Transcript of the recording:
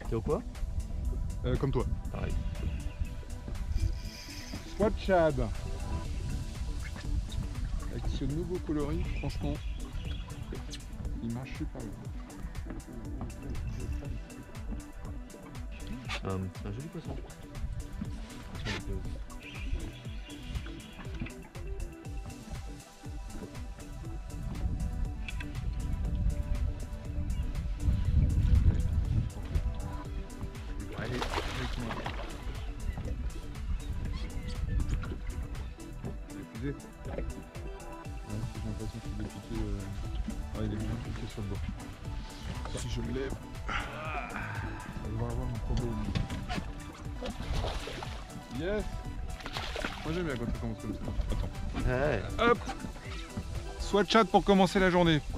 T'es au quoi? Comme toi. Pareil. Soit Chad. Avec ce nouveau coloris, franchement, il marche super bien. C'est un joli poisson. Allez, avec moi. J'ai l'impression qu'il est piqué. Ouais, il est bien piqué sur le bord. Si je le lève, on va avoir un problème. Yes. Moi j'aime bien quand ça commence comme ça. Attends. Ouais. Hop. Soit Chat pour commencer la journée.